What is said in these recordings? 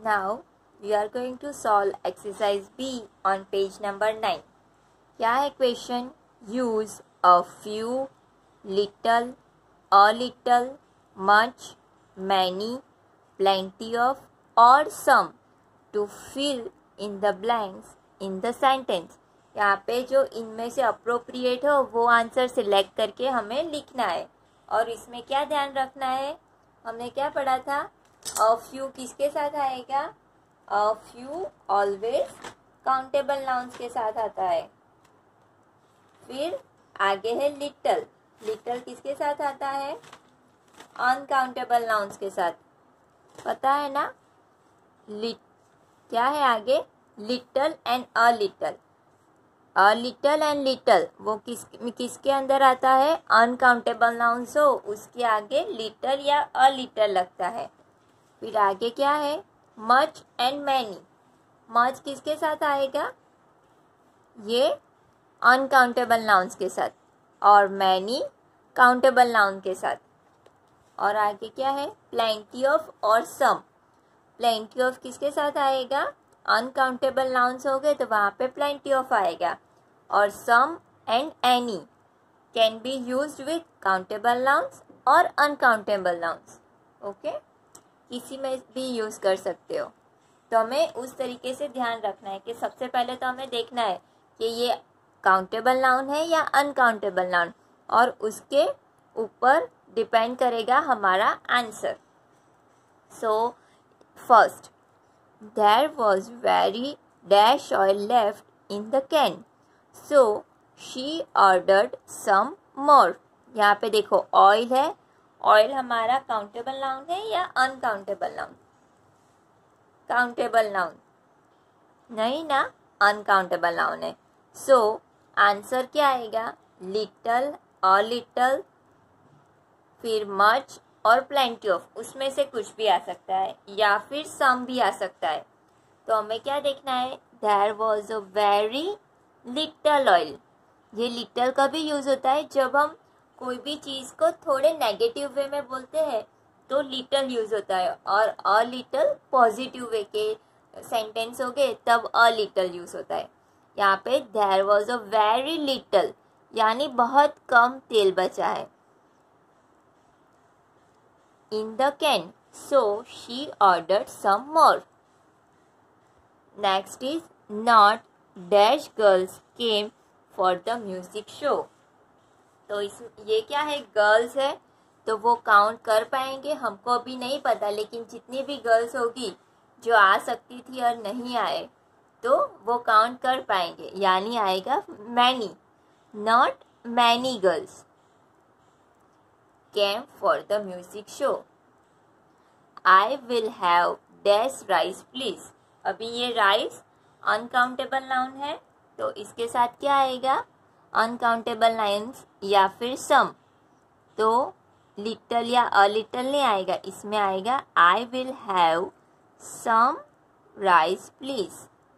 Now we are going to solve exercise B on page number 9. क्या है question? Use a few, little, a little, much, many, plenty of or some to fill in the blanks in the sentence. यहाँ पे जो इनमें से appropriate हो वो answer select करके हमें लिखना है. और इसमें क्या ध्यान रखना है, हमने क्या पढ़ा था? अ फ्यू किसके साथ आएगा? A few always countable nouns के साथ आता है. फिर आगे है लिटल. लिटल किसके साथ आता है? अनकाउंटेबल नाउन्स के साथ. पता है ना? क्या है आगे? Little and a little. A little and little वो किसके अंदर आता है? अनकाउंटेबल नाउन्स हो उसके आगे लिटल या अ लिटल लगता है. फिर आगे क्या है? Much and many. मच किसके साथ आएगा? ये अनकाउंटेबल नाउन्स के साथ और मैनी काउंटेबल नाउन के साथ. और आगे क्या है? प्लेंटी ऑफ और सम. प्लेंटी ऑफ किसके साथ आएगा? अनकाउंटेबल नाउन्स हो गए तो वहाँ पे प्लेंटी ऑफ आएगा. और some and any can be used with countable nouns और अनकाउंटेबल नाउन्स. ओके, किसी में भी यूज़ कर सकते हो. तो हमें उस तरीके से ध्यान रखना है कि सबसे पहले तो हमें देखना है कि ये काउंटेबल नाउन है या अनकाउंटेबल नाउन, और उसके ऊपर डिपेंड करेगा हमारा answer. So first, there was very dash oil left in the can so she ordered some more. यहाँ पे देखो ऑयल है. ऑयल हमारा काउंटेबल नाउन है या अनकाउंटेबल नाउन? काउंटेबल नाउन नहीं ना, अनकाउंटेबल नाउन है. सो आंसर क्या आएगा? लिटल, अ लिटल, फिर मच और प्लेंटी ऑफ. उसमें से कुछ भी आ सकता है या फिर सम भी आ सकता है. तो हमें क्या देखना है? There was a very little oil. ये लिटल का भी यूज होता है जब हम कोई भी चीज को थोड़े नेगेटिव वे में बोलते हैं तो लिटल यूज होता है, और अ लिटल पॉजिटिव वे के सेंटेंस हो गए तब अ लिटल यूज होता है. यहाँ पे there was a very little यानी बहुत कम तेल बचा है. In the can so she ordered some more. Next is not dash girls came for the music show. तो ये क्या है? गर्ल्स है तो वो काउंट कर पाएंगे हमको अभी नहीं पता, लेकिन जितनी भी गर्ल्स होगी जो आ सकती थी और नहीं आए तो वो काउंट कर पाएंगे, यानी आएगा many. Not many girls came for the music show. I will have dash rice please. अभी ये राइस अनकाउंटेबल नाउन है तो इसके साथ क्या आएगा? अनकाउंटेबल नाउन्स या फिर सम. तो लिटल या अ लिटल नहीं आएगा, इसमें आएगा I will have some rice please.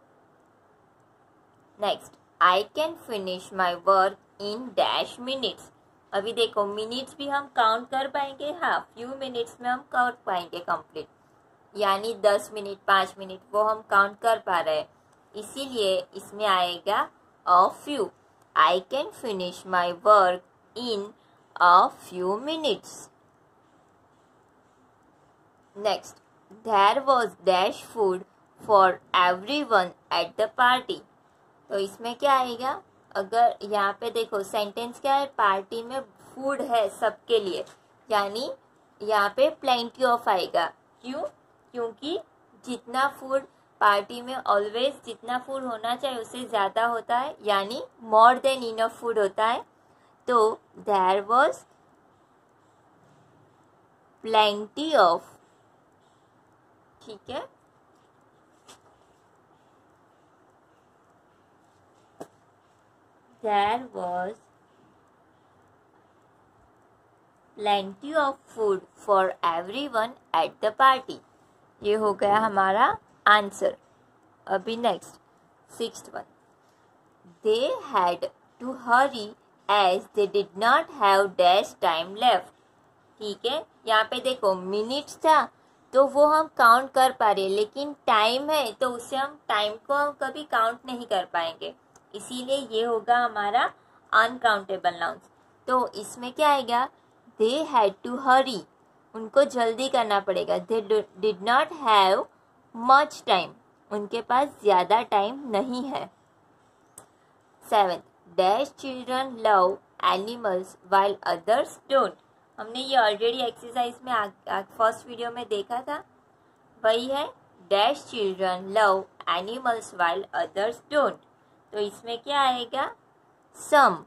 Next, I can finish my work in dash minutes. अभी देखो मिनट्स भी हम काउंट कर पाएंगे. हाँ, फ्यू मिनट्स में हम कर पाएंगे कंप्लीट, यानी 10 मिनट 5 मिनट वो हम काउंट कर पा रहे हैं, इसीलिए इसमें आएगा a few. I can finish my work in a few minutes. Next, there was dash food for everyone at the party. तो इसमें क्या आएगा? अगर यहाँ पे देखो सेंटेंस क्या है? पार्टी में फूड है सबके लिए, यानी यहाँ पे प्लेंटी ऑफ आएगा. क्यों? क्योंकि जितना फूड पार्टी में ऑलवेज जितना फूड होना चाहिए उससे ज़्यादा होता है, यानी मोर देन इनफ फूड होता है. तो देयर वॉज प्लेंटी ऑफ. ठीक है, there was plenty of food for everyone at the party. ये हो गया हमारा आंसर. अभी next 6th one. They had to hurry as they did not have dash time left. ठीक है, यहाँ पे देखो मिनट्स था तो वो हम काउंट कर पा रहे हैं, लेकिन टाइम है तो उससे हम टाइम को हम कभी काउंट नहीं कर पाएंगे, इसीलिए ये होगा हमारा अनकाउंटेबल नाउन्स। तो इसमें क्या आएगा, दे हैड टू हरी, उनको जल्दी करना पड़ेगा। They did not have much time, उनके पास ज़्यादा टाइम नहीं है। 7. Dash children love animals while others don't. हमने ये ऑलरेडी एक्सरसाइज में फर्स्ट वीडियो में देखा था, वही है dash children love animals while others don't. तो इसमें क्या आएगा, some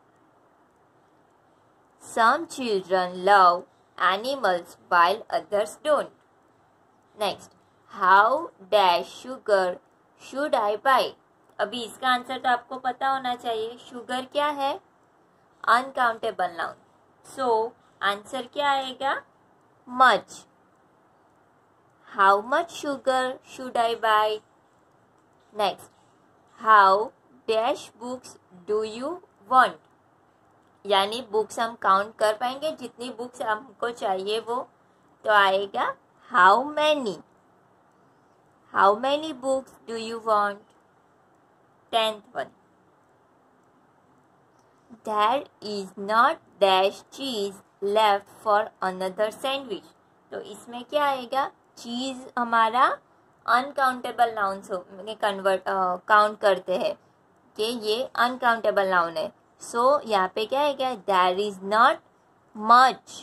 children love animals while others don't. Next, how dash sugar should I buy. अभी इसका आंसर तो आपको पता होना चाहिए, शुगर क्या है, अनकाउंटेबल नाउन, सो आंसर क्या आएगा, much. How much sugar should I buy. Next, how dash books do you want, यानी बुक्स हम काउंट कर पाएंगे, जितनी बुक्स हमको चाहिए वो, तो आएगा how many books do you want. 10th one, there is not dash cheese left for another sandwich। तो इसमें क्या आएगा, चीज हमारा अनकाउंटेबल नाउन काउंट करते हैं कि ये अनकाउंटेबल नाउन है, सो यहाँ पे क्या आएगा, there is not much,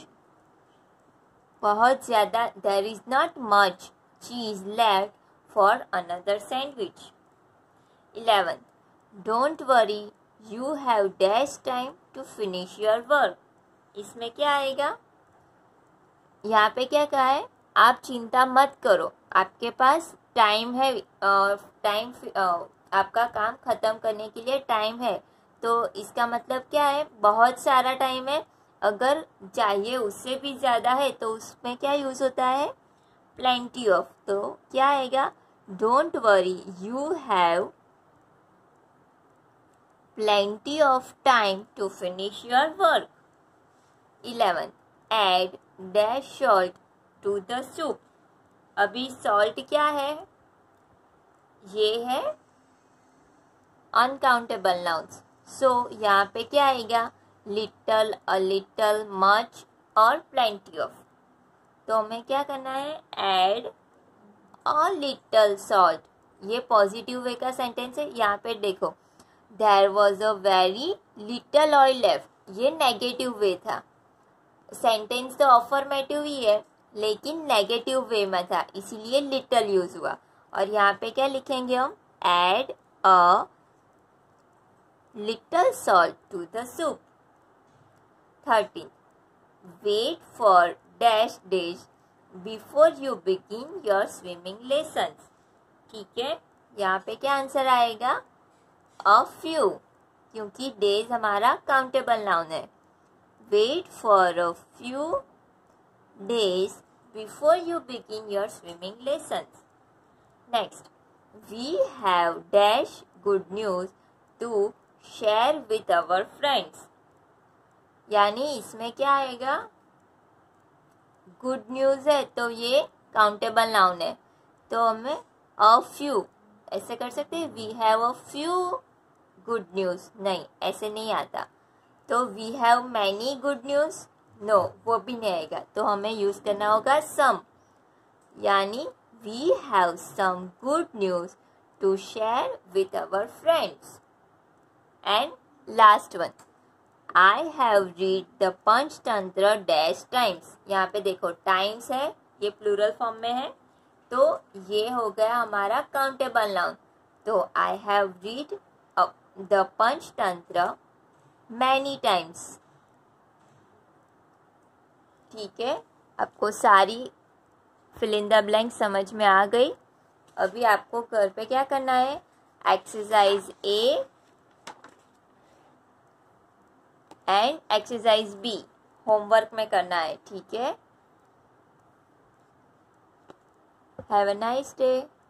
बहुत ज़्यादा, there is not much cheese left for another sandwich। 11. Don't worry, you have dash time to finish your work। इसमें क्या आएगा, यहाँ पे क्या कहा है, आप चिंता मत करो, आपके पास टाइम है, आपका काम खत्म करने के लिए टाइम है। तो इसका मतलब क्या है, बहुत सारा टाइम है, अगर चाहिए उससे भी ज़्यादा है तो उसमें क्या यूज़ होता है, प्लेंटी ऑफ। तो क्या आएगा, don't worry, you have plenty of time to finish your work। 11. Add dash salt to the soup। अभी salt क्या है, ये है uncountable nouns, so यहाँ पे क्या आएगा, little, a little, much और plenty of। तो हमें क्या करना है, add a little salt। ये पॉजिटिव वे का सेंटेंस है, यहाँ पे देखो, There was a very little oil left, ये नेगेटिव वे था, सेंटेंस तो अफर्मेटिव ही है लेकिन नेगेटिव वे में था, इसीलिए लिटल यूज हुआ। और यहाँ पे क्या लिखेंगे हम, add a little salt to the soup. 13. Wait for dash days before you begin your swimming lessons. ठीक है, यहाँ पे क्या आंसर आएगा, अ फ्यू, क्योंकि डेज हमारा काउंटेबल नाउन है। Wait for a few days before you begin your swimming lessons. Next, we have dash good news to share with our friends, यानी इसमें क्या आएगा, गुड न्यूज है तो ये काउंटेबल नाउन है, तो हमें अ फ्यू ऐसे कर सकते हैं, we have a few good news, नहीं ऐसे नहीं आता। तो we have many good news, no वो भी नहीं आएगा, तो हमें यूज करना होगा सम, यानी we have some good news to share with our friends. And last one, I have read the Panchatantra dash times. यहाँ पे देखो टाइम्स है, ये प्लूरल फॉर्म में है, तो ये हो गया हमारा काउंटेबल नाउन। तो I have read the Panchatantra many times. ठीक है, आपको सारी फिल इन द ब्लैंक समझ में आ गई। अभी आपको घर पे क्या करना है, exercise A and exercise B homework में करना है। ठीक है, हैव अ नाइस डे।